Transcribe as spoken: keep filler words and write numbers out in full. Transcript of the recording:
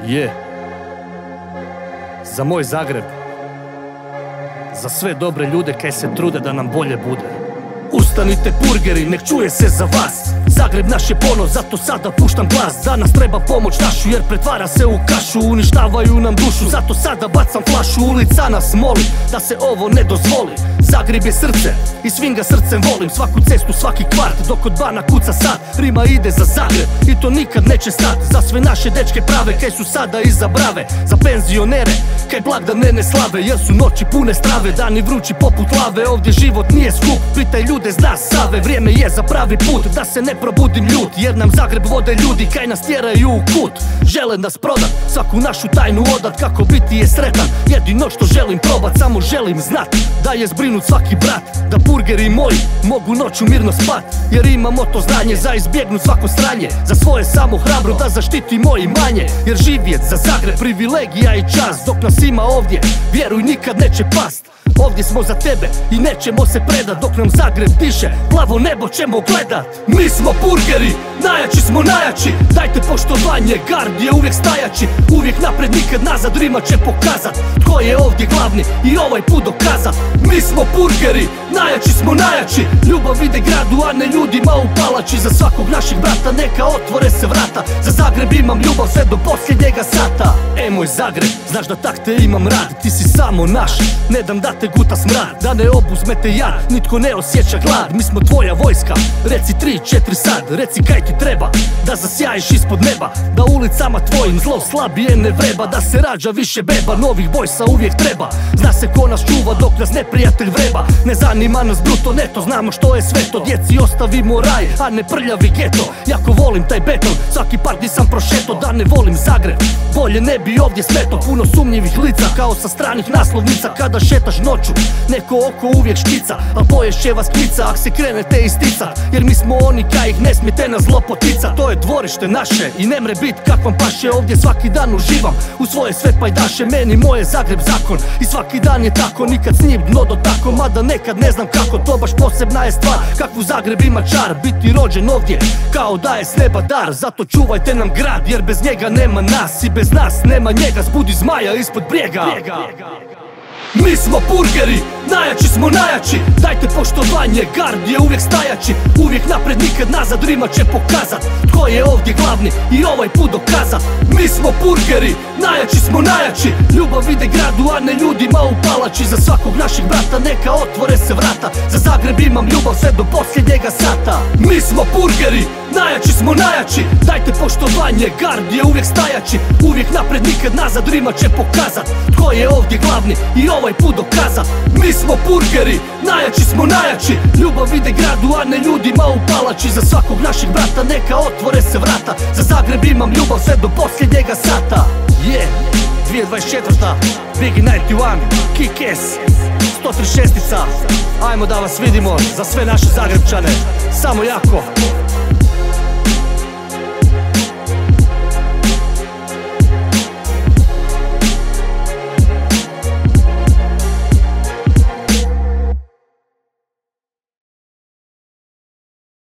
Je, za moj Zagreb, za sve dobre ljude kaj se trude da nam bolje bude. Ustanite burgeri, nek čuje se za vas. Zagreb naš je ponos, zato sada puštam glas. Danas treba pomoć našu jer pretvara se u kašu. Uništavaju nam dušu, zato sada bacam flašu. Ulica nas moli da se ovo ne dozvoli. Zagreb je srce i svim ga srcem volim. Svaku cestu, svaki kvart, dok od bana kuca sad. Rima ide za Zagreb i to nikad neće stat. Za sve naše dečke prave, kaj su sada iza brave. Za penzionere, kaj blagdane ne slave. Jer su noći pune strave, dani vrući poput lave. Ovdje život nije skup, pitaj ljude zna Save. Vrijeme je za pravi put, da se ne probudim ljut. Jer nam Zagreb vode ljudi, kaj nas tjeraju u kut. Žele nas prodat, svaku našu tajnu odat. Kako biti je sretan, jedino što želim probat. Samo želim znat, da je zbrinut svaki brat. Da burgeri moji mogu noću mirno spat. Jer imamo to znanje za izbjegnut svako sranje. Za svoje samo hrabro da zaštitimo imanje. Jer živjet za Zagreb privilegija i čast. Dok nas ima ovdje, vjeruj nikad neće past. Ovdje smo za tebe i nećemo se predat. Dok nam Zagreb diše, plavo nebo ćemo gledat. Mi smo burgeri, najjači smo najjači. Dajte poštovanje, gard je uvijek stajači. Uvijek napred, nikad nazad, Rima će pokazat tko je ovdje glavni i ovaj put dokazat. Mi smo burgeri, najjači smo najjači. Ljubav ide gradu, a ne ljudima u palači. Za svakog našeg brata neka otvore se vrata. Za Zagreb imam ljubav sve do posljednjega sata. E moj Zagreb, znaš da tak te imam rad. Ti si samo naš, ne dam da te guta smrad. Da ne obuzmete jad, nitko ne osjeća glad. Mi smo tvoja vojska, reci tri, četiri sad. Reci kaj ti treba, da zasjajiš ispod neba. Da ulicama tvojim zlo slabije ne vreba. Da se rađa više beba, novih bojsa uvijek treba. Zna se ko nas čuva dok nas neprijatelj vreba. Ne zanima nas bruto neto, znamo što je sve to. Djeci ostavimo raj, a ne prljavi geto. Jako volim taj beton, svaki part nisam prošeto. Da ne volim Zagreb, bolje ne bi ovdje smeto. Puno sumnjivih lica, kao sa stranih naslovnica. Kada šetaš noću, neko oko uvijek škica. Al poješ će vas klica, ak se krenete isticat. Jer mi smo oni kaj ih ne smijete na zlo poticat. To je dvorište naše i ne mre bit kak vam paše. Ovdje svaki dan uživam u svoje sve pajdaše. Meni moje Zagreb zakon i svaki dan je tako. Nikad s njim dno do tako, mada nekad ne znam kako. To baš posebna je stvar, kakvu Zagreb ima čar. Biti rođen ovdje, kao da je s neba dar. Zato čuvajte nam grad, jer bez njega nema nas. I bez nas nema njega, zbudi zmaja ispod brijega. Mi smo burgeri, najjači smo najjači. Dajte poštovanje, gard je uvijek stajači. Uvijek napred, nikad nazad, Rima će pokazat tko je ovdje glavni i ovaj put dokazat. Mi smo burgeri, najjači smo najjači. Ljubav ide gradu, a ne ljudima u palači. Za svakog našeg brata neka otvore se vrata. Za Zagreb imam ljubav sve do posljednjega sata. Mi smo burgeri, najjači smo najjači. Dajte poštovanje, gard je uvijek stajači. Uvijek napred, nikad nazad, Rima će pokazat tko je ovdje glavni i ovaj put dokazat. Mi smo burgeri, najjači smo najjači. Ljubav ide gradu, a ne ljudima u palači. Za svakog našeg brata neka otvore se vrata. Za Zagreb imam ljubav sve do posljednjega sata. Je, dvije dvadeset četvrta Biggie devedeset jedan, Kick-Ass, sto trideset šest. Ajmo da vas vidimo, za sve naše Zagrebčane. Samo jako.